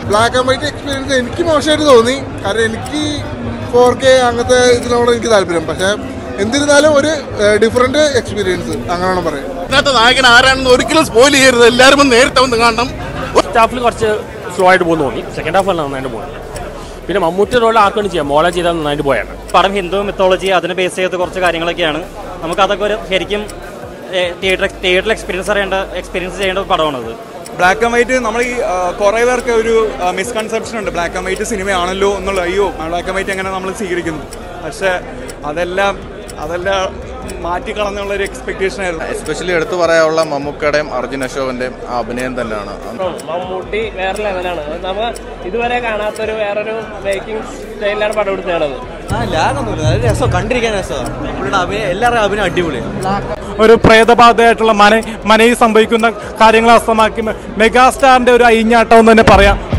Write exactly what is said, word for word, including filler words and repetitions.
Black and white experience എനിക്ക് മോശമായിട്ട് തോന്നി. കാരണം എനിക്ക് ഫോർ കെ അങ്ങനത്തെ ഇതിനോട് എനിക്ക് താല്പര്യം. പക്ഷെ എന്നിരുന്നാലും ഒരു ഡിഫറെന്റ് എക്സ്പീരിയൻസ് അങ്ങനെയാണ് പറയാം. ഇതിനകത്ത് നായകൻ ആരാണെന്ന് ഒരിക്കലും സ്പോയിൽ ചെയ്യരുത്. എല്ലാവരും നേരിട്ട് വന്ന് കാണണം. ഫസ്റ്റ് ഹാഫിൽ കുറച്ച് സ്ലോ ആയിട്ട് പോകുന്നു തോന്നി. സെക്കൻഡ് ഹാഫ് നന്നായിട്ട് പോകുന്നത്. പിന്നെ മമ്മൂട്ടി റോൾ ആർക്കും ചെയ്യാം, മോളെ ചെയ്താൽ നന്നായിട്ട് പോയാണ്. പടം ഹിന്ദു മിത്തോളജി അതിനെ ബേസ് ചെയ്ത് കുറച്ച് കാര്യങ്ങളൊക്കെയാണ്. നമുക്കതൊക്കെ ഒരു ശരിക്കും തിയേറ്റർ തിയേറ്ററിൽ എക്സ്പീരിയൻസ് അറിയേണ്ട എക്സ്പീരിയൻസ് ചെയ്യേണ്ട പടമാണത്. ബ്ലാക്ക് ആൻഡ് വൈറ്റ് നമ്മൾ ഈ കുറേ പേർക്ക് ഒരു മിസ്കൺസെപ്ഷൻ ഉണ്ട്, ബ്ലാക്ക് ആൻഡ് വൈറ്റ് സിനിമയാണല്ലോ എന്നുള്ള. അയ്യോ ബ്ലാക്ക് ആൻഡ് വൈറ്റ് എങ്ങനെ നമ്മൾ സ്വീകരിക്കുന്നു. പക്ഷേ അതെല്ലാം അതെല്ലാം മാറ്റിക്കളഞ്ഞുള്ളൊരു എക്സ്പെക്ടേഷൻ ആയിരുന്നു. എസ്പെഷ്യലി എടുത്തു പറയാനുള്ള മമ്മൂക്കയുടെയും അർജുൻ അശോകന്റെയും അഭിനയം തന്നെയാണ്. മമ്മൂട്ടി വേറെ ലെവലാണ്. നമ്മൾ ഇതുവരെ കാണാത്തൊരു വേറൊരു മേക്കിംഗ് സ്റ്റൈലിലാണ് പടം എടുത്തത്. ആ ലാഗൊന്നുമില്ല, നല്ല രസം, കണ്ടിരിക്കാൻ രസമാണ്. പുള്ളിയുടെ അഭിനയം, എല്ലാവരുടെയും അഭിനയം അടിപൊളിയാണ്. ഒരു പ്രേതബാധയായിട്ടുള്ള മന മനയിൽ സംഭവിക്കുന്ന കാര്യങ്ങൾ അസ്തമാക്കി മെഗാസ്റ്റാറിന്റെ ഒരു അയിഞ്ഞാട്ടം എന്ന് തന്നെ പറയാം.